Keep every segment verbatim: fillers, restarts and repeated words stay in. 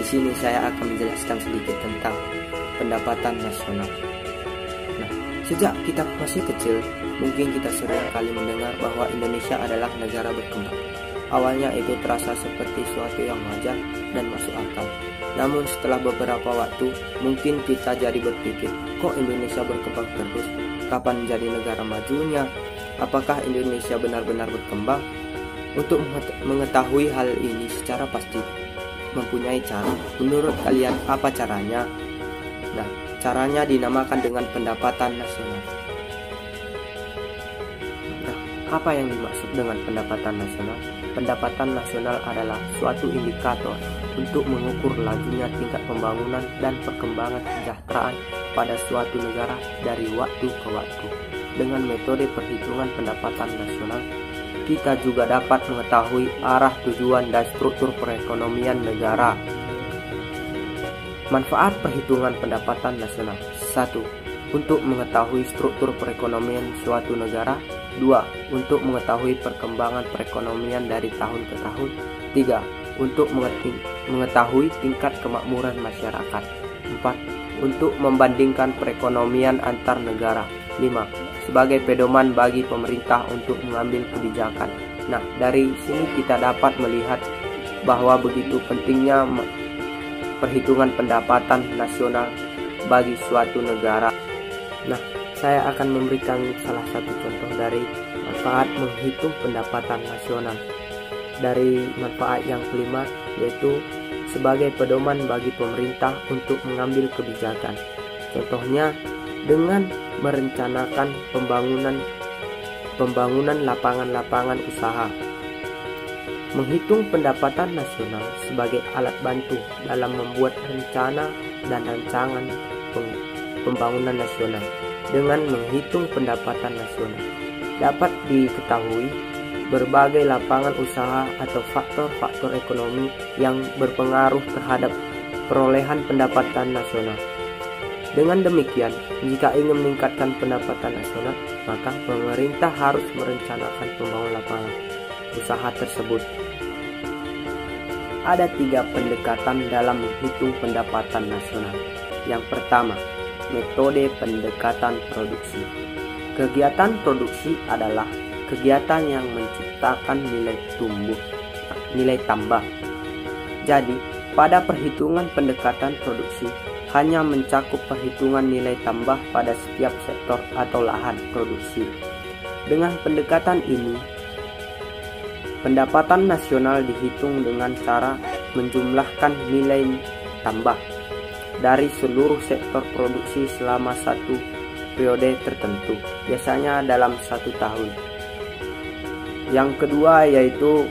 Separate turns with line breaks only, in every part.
sini saya akan menjelaskan sedikit tentang pendapatan nasional. Nah, sejak kita masih kecil, mungkin kita sering kali mendengar bahwa Indonesia adalah negara berkembang. Awalnya itu terasa seperti suatu yang wajar dan masuk akal. Namun setelah beberapa waktu, mungkin kita jadi berpikir, kok Indonesia berkembang terus? Kapan jadi negara majunya? Apakah Indonesia benar-benar berkembang? Untuk mengetahui hal ini secara pasti, mempunyai cara. Menurut kalian apa caranya? Nah, caranya dinamakan dengan pendapatan nasional. Nah, apa yang dimaksud dengan pendapatan nasional? Pendapatan nasional adalah suatu indikator untuk mengukur lajunya tingkat pembangunan dan perkembangan kesejahteraan pada suatu negara dari waktu ke waktu. Dengan metode perhitungan pendapatan nasional, kita juga dapat mengetahui arah tujuan dan struktur perekonomian negara. Manfaat perhitungan pendapatan nasional. Satu. Untuk mengetahui struktur perekonomian suatu negara. Dua. Untuk mengetahui perkembangan perekonomian dari tahun ke tahun. Tiga. Untuk mengetahui tingkat kemakmuran masyarakat. Empat. Untuk membandingkan perekonomian antar negara. Lima. Sebagai pedoman bagi pemerintah untuk mengambil kebijakan. Nah, dari sini kita dapat melihat bahwa begitu pentingnya perhitungan pendapatan nasional bagi suatu negara. Nah, saya akan memberikan salah satu contoh dari manfaat menghitung pendapatan nasional. Dari manfaat yang kelima, yaitu sebagai pedoman bagi pemerintah untuk mengambil kebijakan. Contohnya, dengan merencanakan pembangunan pembangunan lapangan-lapangan usaha. Menghitung pendapatan nasional sebagai alat bantu dalam membuat rencana dan rancangan pembangunan nasional. Dengan menghitung pendapatan nasional dapat diketahui berbagai lapangan usaha atau faktor-faktor ekonomi yang berpengaruh terhadap perolehan pendapatan nasional. Dengan demikian, jika ingin meningkatkan pendapatan nasional, maka pemerintah harus merencanakan pembangunan lapangan usaha tersebut. Ada tiga pendekatan dalam menghitung pendapatan nasional. Yang pertama, metode pendekatan produksi. Kegiatan produksi adalah kegiatan yang menciptakan nilai tumbuh, nilai tambah. Jadi, pada perhitungan pendekatan produksi, hanya mencakup perhitungan nilai tambah pada setiap sektor atau lahan produksi. Dengan pendekatan ini, pendapatan nasional dihitung dengan cara menjumlahkan nilai tambah dari seluruh sektor produksi selama satu periode tertentu, biasanya dalam satu tahun. Yang kedua yaitu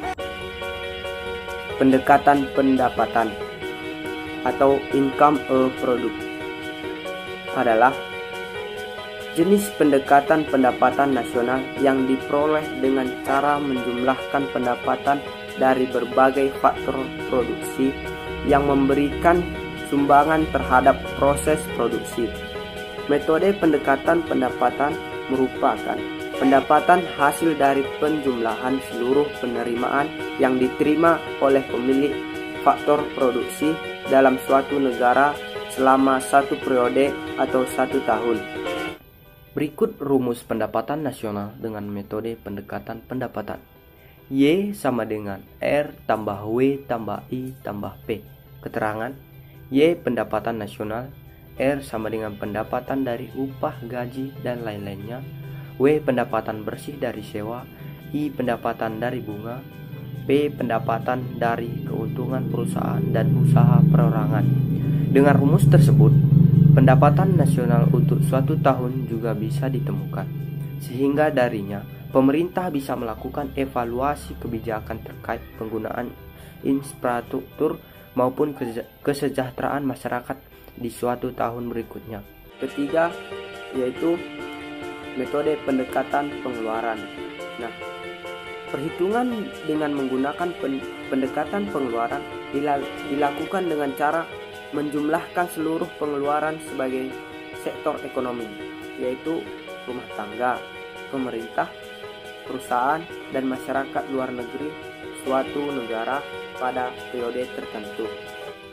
pendekatan pendapatan atau income a product, adalah jenis pendekatan pendapatan nasional yang diperoleh dengan cara menjumlahkan pendapatan dari berbagai faktor produksi yang memberikan sumbangan terhadap proses produksi. Metode pendekatan pendapatan merupakan pendapatan hasil dari penjumlahan seluruh penerimaan yang diterima oleh pemilik faktor produksi dalam suatu negara selama satu periode atau satu tahun. Berikut rumus pendapatan nasional dengan metode pendekatan pendapatan. Y sama dengan R tambah W tambah I tambah P. Keterangan: Y pendapatan nasional, R sama dengan pendapatan dari upah, gaji, dan lain-lainnya. W pendapatan bersih dari sewa, I pendapatan dari bunga, P pendapatan dari keuntungan perusahaan dan usaha perorangan. Dengan rumus tersebut, pendapatan nasional untuk suatu tahun juga bisa ditemukan, sehingga darinya pemerintah bisa melakukan evaluasi kebijakan terkait penggunaan infrastruktur maupun kesejahteraan masyarakat di suatu tahun berikutnya. Ketiga, yaitu metode pendekatan pengeluaran. Nah, perhitungan dengan menggunakan pendekatan pengeluaran dilakukan dengan cara menjumlahkan seluruh pengeluaran sebagai sektor ekonomi, yaitu rumah tangga, pemerintah, perusahaan, dan masyarakat luar negeri suatu negara pada periode tertentu.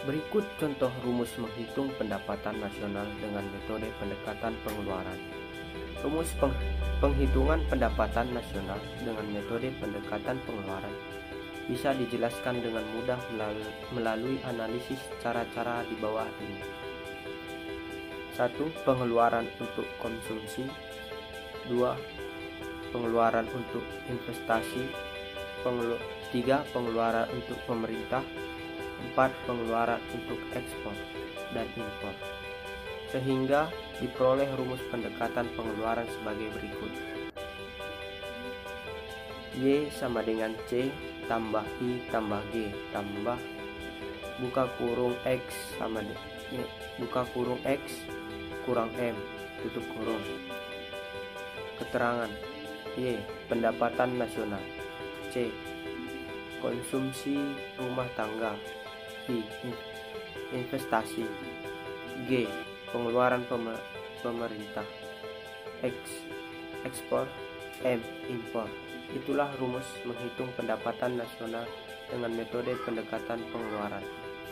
Berikut contoh rumus menghitung pendapatan nasional dengan metode pendekatan pengeluaran. Rumus peng penghitungan pendapatan nasional dengan metode pendekatan pengeluaran bisa dijelaskan dengan mudah melalui, melalui analisis cara-cara di bawah ini. satu. Pengeluaran untuk konsumsi. Dua. Pengeluaran untuk investasi. Pengelu tiga. Pengeluaran untuk pemerintah. Empat. Pengeluaran untuk ekspor dan impor. Sehingga diperoleh rumus pendekatan pengeluaran sebagai berikut. Y sama dengan C tambah I tambah G tambah buka kurung X sama dengan buka kurung X kurang M tutup kurung. Keterangan. Y. Pendapatan nasional. C. Konsumsi rumah tangga. I. Investasi. G. Pengeluaran pemer pemerintah. X. Ekspor. M. Impor. Itulah rumus menghitung pendapatan nasional dengan metode pendekatan pengeluaran.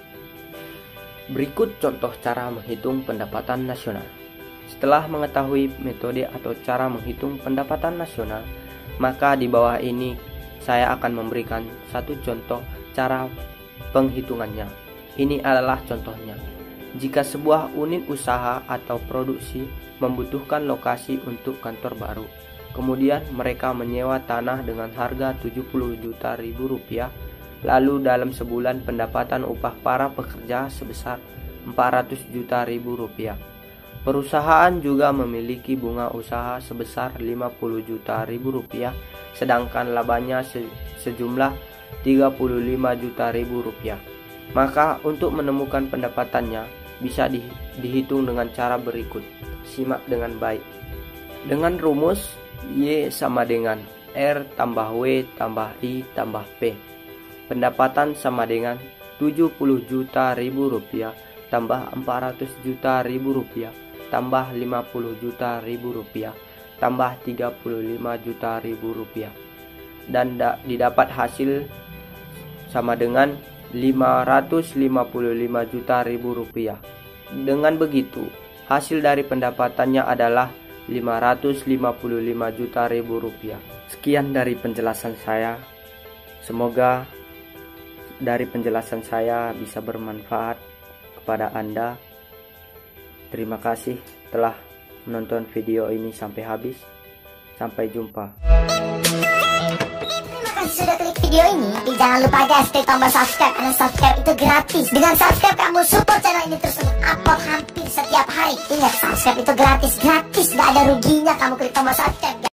Berikut contoh cara menghitung pendapatan nasional. Setelah mengetahui metode atau cara menghitung pendapatan nasional, maka di bawah ini saya akan memberikan satu contoh cara penghitungannya. Ini adalah contohnya. Jika sebuah unit usaha atau produksi membutuhkan lokasi untuk kantor baru, kemudian mereka menyewa tanah dengan harga tujuh puluh juta ribu rupiah, lalu dalam sebulan pendapatan upah para pekerja sebesar empat ratus juta ribu rupiah. Perusahaan juga memiliki bunga usaha sebesar lima puluh juta ribu rupiah, sedangkan labanya se sejumlah tiga puluh lima juta ribu rupiah. Maka untuk menemukan pendapatannya bisa di dihitung dengan cara berikut. Simak dengan baik. Dengan rumus Y sama dengan R tambah W tambah I tambah P. Pendapatan sama dengan tujuh puluh juta ribu rupiah tambah empat ratus juta ribu rupiah tambah lima puluh juta ribu rupiah tambah tiga puluh lima juta ribu rupiah, dan didapat hasil sama dengan lima ratus lima puluh lima juta ribu rupiah. Dengan begitu, hasil dari pendapatannya adalah lima ratus lima puluh lima juta ribu rupiah. Sekian dari penjelasan saya. Semoga dari penjelasan saya bisa bermanfaat kepada Anda. Terima kasih telah menonton video ini sampai habis. Sampai jumpa.
Terima kasih sudah klik video ini. Tapi jangan lupa guys, klik tombol subscribe, karena subscribe itu gratis. Dengan subscribe kamu support channel ini terus untuk upload hampir setiap hari. Ingat, subscribe itu gratis, gratis, gak ada ruginya kamu klik tombol subscribe.